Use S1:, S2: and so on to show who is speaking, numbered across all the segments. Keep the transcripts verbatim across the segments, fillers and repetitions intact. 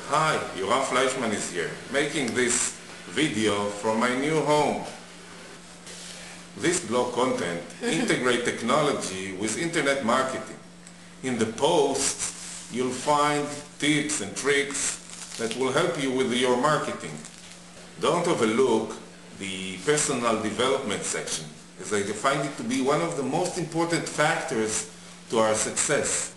S1: Hi, Yoram Fleischman is here, making this video from my new home. This blog content integrates technology with internet marketing. In the posts, you'll find tips and tricks that will help you with your marketing. Don't overlook the personal development section, as I find it to be one of the most important factors to our success.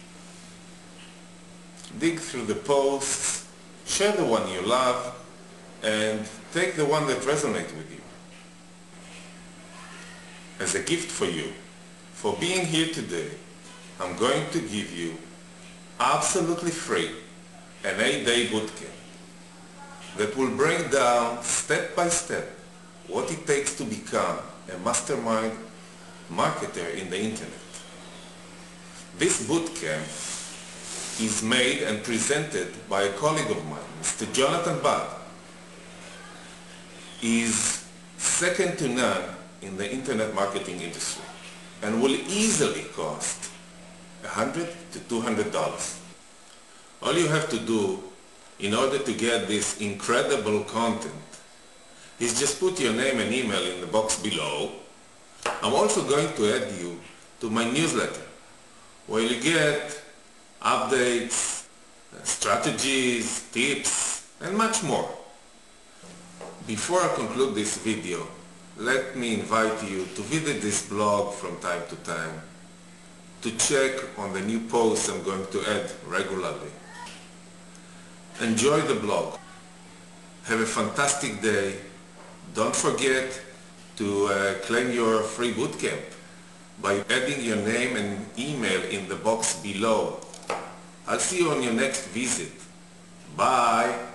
S1: Dig through the posts, share the one you love, and take the one that resonates with you. As a gift for you, for being here today, I'm going to give you absolutely free an eight-day bootcamp that will break down step by step what it takes to become a mastermind marketer in the internet. This bootcamp is made and presented by a colleague of mine, Mister Jonathan Bad. He is second to none in the internet marketing industry and will easily cost one hundred to two hundred dollars. All you have to do in order to get this incredible content is just put your name and email in the box below. I'm also going to add you to my newsletter, where you get updates, strategies, tips, and much more. Before I conclude this video, let me invite you to visit this blog from time to time, to check on the new posts I'm going to add regularly. Enjoy the blog. Have a fantastic day. Don't forget to uh, claim your free bootcamp by adding your name and email in the box below. I'll see you on your next visit. Bye.